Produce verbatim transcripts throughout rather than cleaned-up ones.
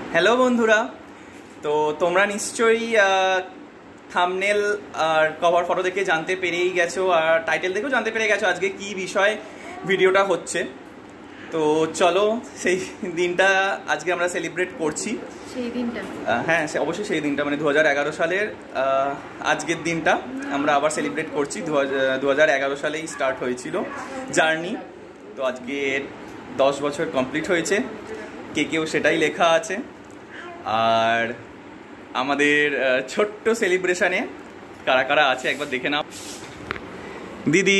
Hello বন্ধুরা, তো তোমরা নিশ্চয়ই থাম্বনেল আর কভার ফটো দেখে জানতে পেরেই গেছো আর টাইটেল দেখেও জানতে পেরে গেছো আজকে কি বিষয় ভিডিওটা হচ্ছে। তো চলো সেই দিনটা আজকে আমরা সেলিব্রেট করছি। সেই দিনটা হ্যাঁ অবশ্যই সেই দিনটা মানে দু হাজার এগারো সালের আজকের দিনটা আমরা আবার সেলিব্রেট করছি। দু হাজার এগারো সালেই স্টার্ট হয়েছিল জার্নি, তো আজকে দশ বছর কমপ্লিট হয়েছে। কে কেউ সেটাই লেখা আছে। আর আমাদের ছোট্ট সেলিব্রেশনে কারা কারা আছে একবার দেখে নাও। দিদি,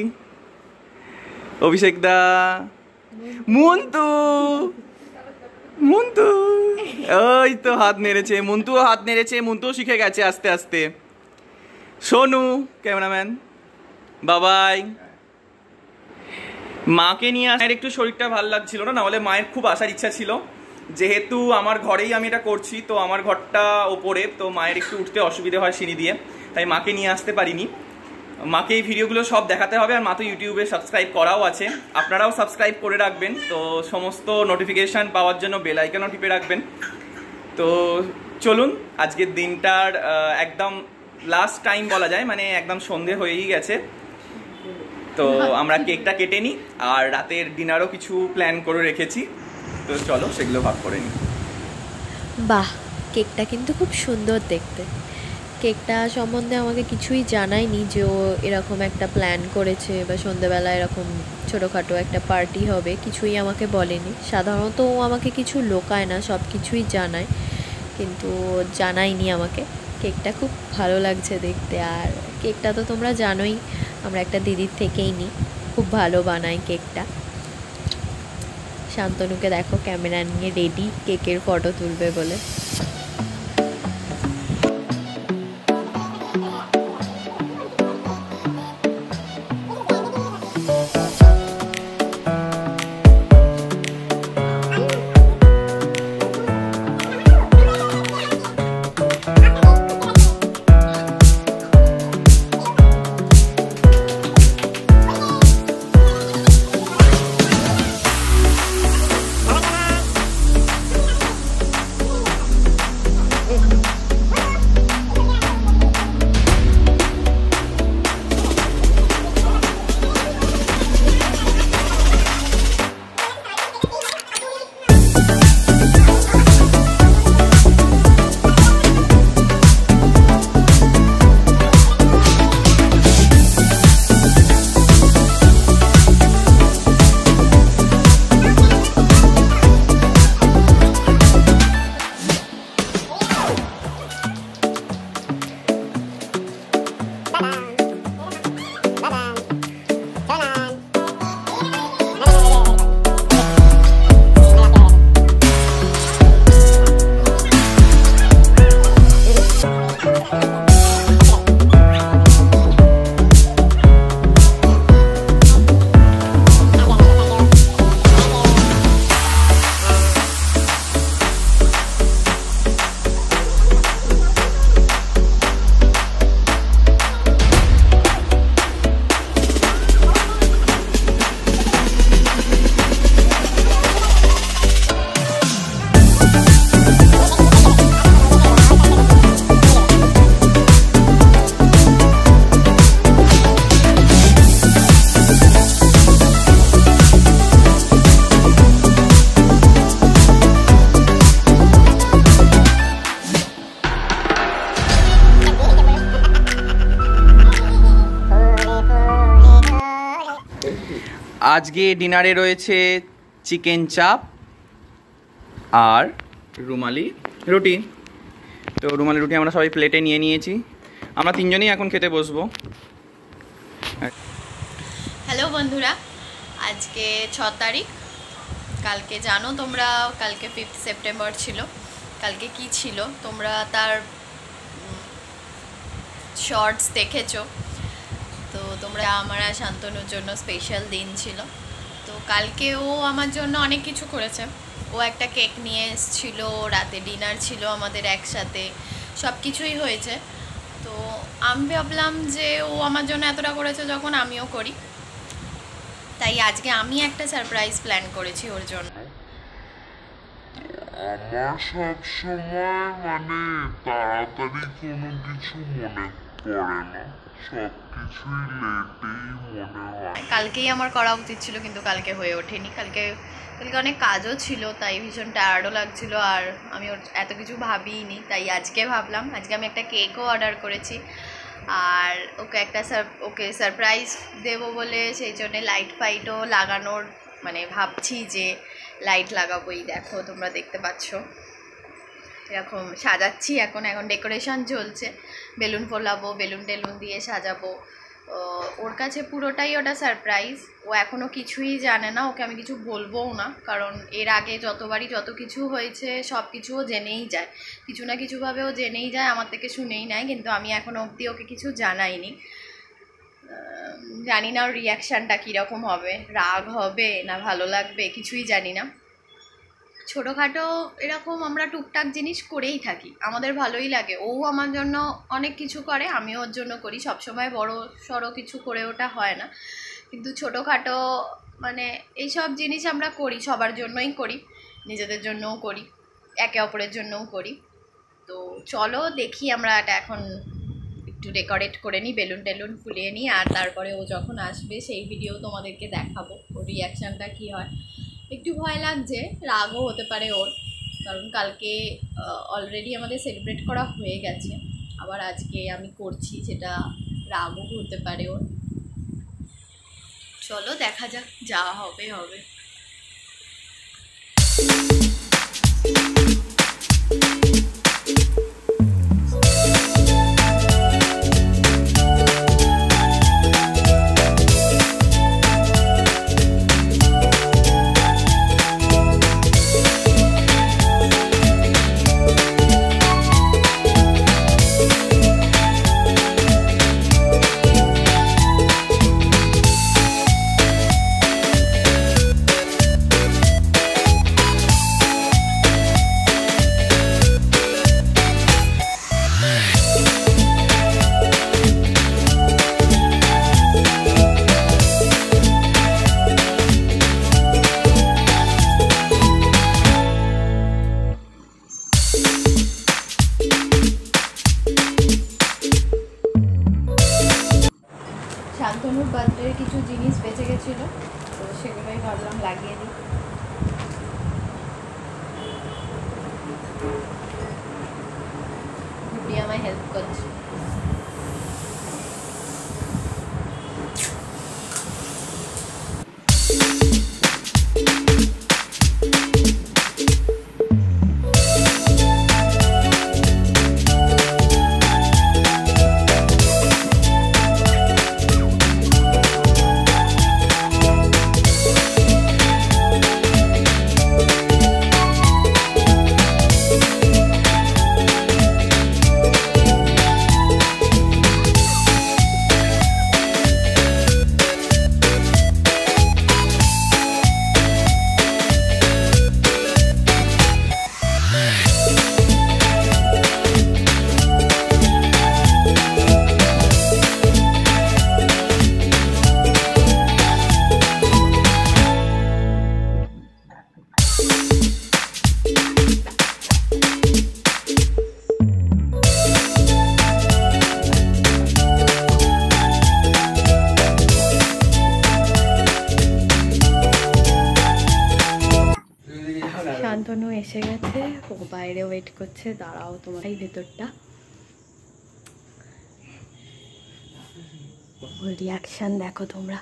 অভিষেক দা, মন্তু মন্তু ওই তো হাত নেড়েছে, মন্তুও হাত নেড়েছে, মন্তুও শিখে গেছে আস্তে আস্তে। সোনু ক্যামেরাম্যান, বাবাই। মাকে নিয়ে আসার একটু শরীরটা ভালো লাগছিল না, নাহলে মায়ের খুব আসার ইচ্ছা ছিল। যেহেতু আমার ঘরেই আমি এটা করছি, তো আমার ঘরটা ওপরে, তো মায়ের একটু উঠতে অসুবিধে হয় সিঁড়ি দিয়ে, তাই মাকে নিয়ে আসতে পারিনি। মাকে এই ভিডিওগুলো সব দেখাতে হবে। আর মা তো ইউটিউবে সাবস্ক্রাইব করাও আছে, আপনারাও সাবস্ক্রাইব করে রাখবেন। তো সমস্ত নোটিফিকেশান পাওয়ার জন্য বেল আইকনও টিপে রাখবেন। তো চলুন, আজকের দিনটার একদম লাস্ট টাইম বলা যায়, মানে একদম সন্ধে হয়েই গেছে। তো আমরা কেকটা কেটে নিই, আর রাতের ডিনারও কিছু প্ল্যান করে রেখেছি। তো চলো সেগুলো ভাগ করে নিই। বাহ, কেকটা কিন্তু খুব সুন্দর দেখতে। কেকটা সম্বন্ধে আমাকে কিছুই জানায়নি যে ও এরকম একটা প্ল্যান করেছে বা সন্ধ্যেবেলা এরকম ছোটোখাটো একটা পার্টি হবে, কিছুই আমাকে বলেনি। সাধারণত ও আমাকে কিছু লোকায় না, সব কিছুই জানায়, কিন্তু জানায়নি আমাকে। কেকটা খুব ভালো লাগছে দেখতে। আর কেকটা তো তোমরা জানোই আমরা একটা দিদির থেকেই নিই, খুব ভালো বানায় কেকটা। শান্তনুকে দেখো ক্যামেরা নিয়ে রেডি কেকের ফটো তুলবে বলে। আজকে ডিনারে রয়েছে চিকেন চাপ আর রুমালি রুটি। তো রুমালি রুটি আমরা সবাই প্লেটে নিয়ে নিয়েছি, আমরা তিনজনেই এখন খেতে বসবো। হ্যালো বন্ধুরা, আজকে ছ তারিখ। কালকে জানো তোমরা, কালকে ফিফথ সেপ্টেম্বর ছিল। কালকে কি ছিল তোমরা তার শর্টস দেখেছো। তো তোমরা আমার আর শান্তনুর জন্য স্পেশাল দিন ছিল। তো কালকে ও আমার জন্য অনেক কিছু করেছে। ও একটা কেক নিয়ে এসেছিল, রাতে ডিনার ছিল আমাদের একসাথে, সব কিছুই হয়েছে। তো আমি ভাবলাম যে ও আমার জন্য এতটা করেছে যখন আমিও করি, তাই আজকে আমি একটা সারপ্রাইজ প্ল্যান করেছি ওর জন্য। আমার সব সময় মানে তাড়াতাড়ি কোনো কিছু মনে পড়ে না, সব কিছুই লেটেই মনে হয়। কালকেই আমার করা উচিত ছিল কিন্তু কালকে হয়ে ওঠেনি। কালকে কালকে অনেক কাজও ছিল, তাই ভীষণ টায়ার্ডও লাগছিল, আর আমি ওর এত কিছু ভাবিনি, তাই আজকে ভাবলাম। আজকে আমি একটা কেকও অর্ডার করেছি, আর ওকে একটা ওকে সারপ্রাইজ দেবো বলে সেই জন্যে লাইট ফাইটও লাগানোর মানে ভাবছি যে লাইট লাগাবোই। দেখো তোমরা দেখতে পাচ্ছ এরকম সাজাচ্ছি এখন এখন ডেকোরেশন চলছে, বেলুন ফোলাবো, বেলুন টেলুন দিয়ে সাজাবো। ওর কাছে পুরোটাই ওটা সারপ্রাইজ, ও এখনও কিছুই জানে না, ওকে আমি কিছু বলবোও না, কারণ এর আগে যতবারই যত কিছু হয়েছে সব কিছুও জেনেই যায়, কিছু না কিছুভাবে ও জেনেই যায়, আমার থেকে শুনেই নেয়, কিন্তু আমি এখনও অবধি ওকে কিছু জানাইনি। জানি না ওর রিয়াকশানটা কীরকম হবে, রাগ হবে না ভালো লাগবে কিছুই জানি না। ছোটোখাটো এরকম আমরা টুকটাক জিনিস করেই থাকি, আমাদের ভালোই লাগে। ও আমার জন্য অনেক কিছু করে, আমিও ওর জন্য করি, সবসময় বড় সড়ো কিছু করে ওটা হয় না, কিন্তু ছোটোখাটো মানে এইসব জিনিস আমরা করি, সবার জন্যই করি, নিজেদের জন্যও করি, একে অপরের জন্যও করি। তো চলো দেখি আমরা এটা এখন একটু ডেকোরেট করে নিই, বেলুন টেলুন ফুলিয়ে নিই, আর তারপরে ও যখন আসবে সেই ভিডিও তোমাদেরকে দেখাবো, ওর রিয়াকশানটা কী হয়। একটু ভয় লাগছে, রাগও হতে পারে ওর, কারণ কালকে অলরেডি আমাদের সেলিব্রেট করা হয়ে গেছে, আবার আজকে আমি করছি, সেটা রাগও হতে পারে ওর। চলো দেখা যাক, যা হবে হবে। শান্তনুর বার্থডের কিছু জিনিস বেঁচে গেছিলো, তো সেগুলোই ভাবলাম লাগিয়ে দিই। গুডি আমায় হেল্প করছে। শান্তনু এসে গেছে, ও বাইরে ওয়েট করছে, দাঁড়াও তোমার এই ভেতরটা ওর রিয়াকশান দেখো তোমরা।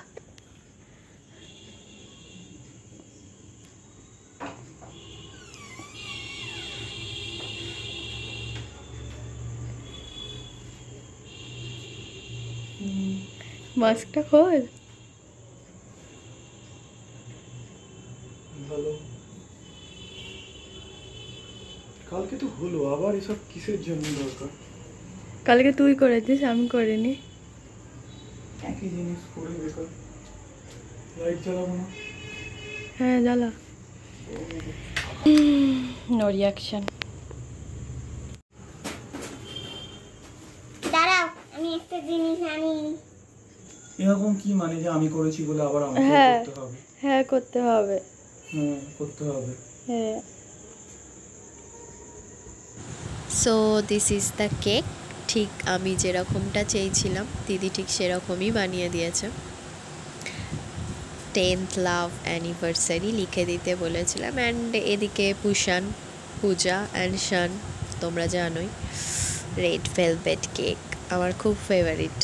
মাস্কটা খোল। ভালো, কালকে তো হলো, আবার এসব কিসের জন্য দরকার? কালকে তুই করেছিস, আমি করিনি। একই জিনিস করে বেকার। লাইট জ্বালাবো না? হ্যাঁ জ্বালা। No reaction. দাঁড়াও আমি একটা জিনিস আনি। এরকম কি মানে যে আমি করেছি বলে আবার আমাকে হ্যাঁ করতে হবে? হ্যাঁ করতে হবে। হ্যাঁ করতে হবে। হ্যাঁ so this is the cake. ঠিক আমি যেরকমটা চেয়েছিলাম দিদি ঠিক সেরকমই বানিয়ে দিয়েছে। টেন্থ লাভ অ্যানিভার্সারি লিখে দিতে বলেছিলাম। অ্যান্ড এদিকে পুষান, পূজা অ্যান্ড শান, তোমরা জানোই রেড ভেলভেট কেক আমার খুব favourite.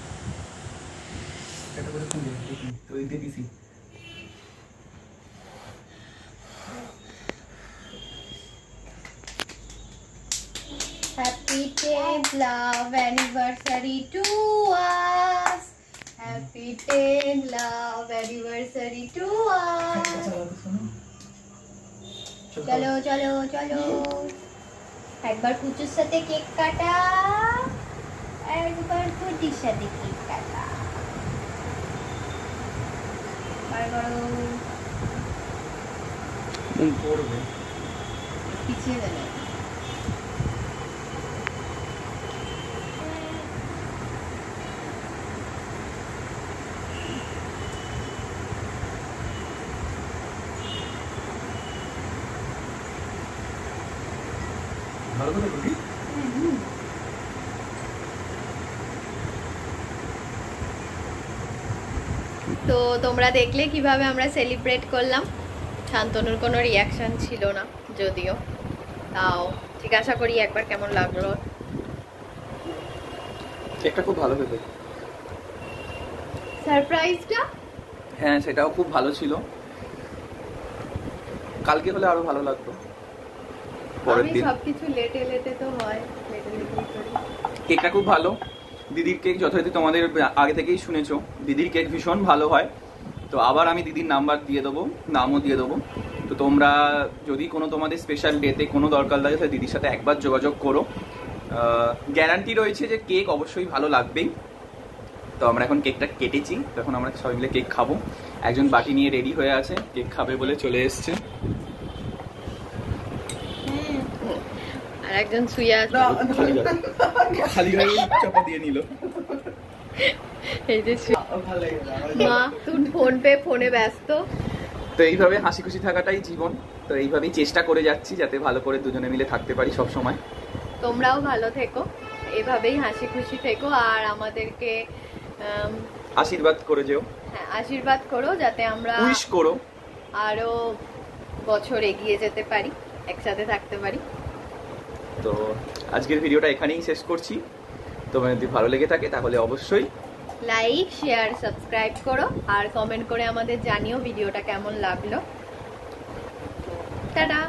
Happy tenth love anniversary to us. Happy tenth love anniversary to us. চলো চলো চলো একবার কুচুর সাথে কেক কাটা, একবার কুটির সাথে কেক কাটা। বার করো, পড়বে পিছিয়ে দেবে। ভালো করে বুঝি। তো তোমরা দেখলে কিভাবে আমরা সেলিব্রেট করলাম। শান্তনুর কোনো রিয়াকশন ছিল না যদিও, তাও জিজ্ঞাসা করি একবার কেমন লাগলো। কেকটা খুব ভালো হয়েছে। সারপ্রাইজটা হ্যাঁ সেটাও খুব ভালো ছিল, কালকে হলে আরো ভালো লাগতো। পরের দিন সবকিছু লেটে লেটে তো হয়, লেটে লেটে করি। কেকটা খুব ভালো, দিদির কেক যথারীতি তোমাদের আগে থেকেই শুনেছো, দিদির কেক ভীষণ ভালো হয়। তো আবার আমি দিদির নাম্বার দিয়ে দেবো, নামও দিয়ে দেবো। তো তোমরা যদি কোনো তোমাদের স্পেশাল ডেতে কোনো দরকার লাগে তাহলে দিদির সাথে একবার যোগাযোগ করো, গ্যারান্টি রয়েছে যে কেক অবশ্যই ভালো লাগবেই। তো আমরা এখন কেকটা কেটেছি, তখন আমরা সবাই মিলে কেক খাবো। একজন বাটি নিয়ে রেডি হয়ে আছে, কেক খাবে বলে চলে এসছে। আর একজন শুয়ে আছে, খালি গায়ে চাপা দিয়ে নিল। এই যে মা তুই ফোন পে ফোনে ব্যস্ত। তো এইভাবে হাসি খুশি থাকাটাই জীবন, তো এইভাবেই চেষ্টা করে যাচ্ছি যাতে ভালো করে দুজনে মিলে থাকতে পারি সব সময়। তোমরাও ভালো থেকো, এভাবেই হাসি খুশি থেকো, আর আমাদেরকে আশীর্বাদ করে যেও। হ্যাঁ আশীর্বাদ করো যাতে আমরা উইশ করো আরো বছর এগিয়ে যেতে পারি, একসাথে থাকতে পারি। তো আজকের ভিডিওটা এখানেই শেষ করছি। তোমার যদি ভালো লেগে থাকে তাহলে অবশ্যই লাইক শেয়ার সাবস্ক্রাইব করো, আর কমেন্ট করে আমাদের জানিও ভিডিওটা কেমন লাগলো। টাটা।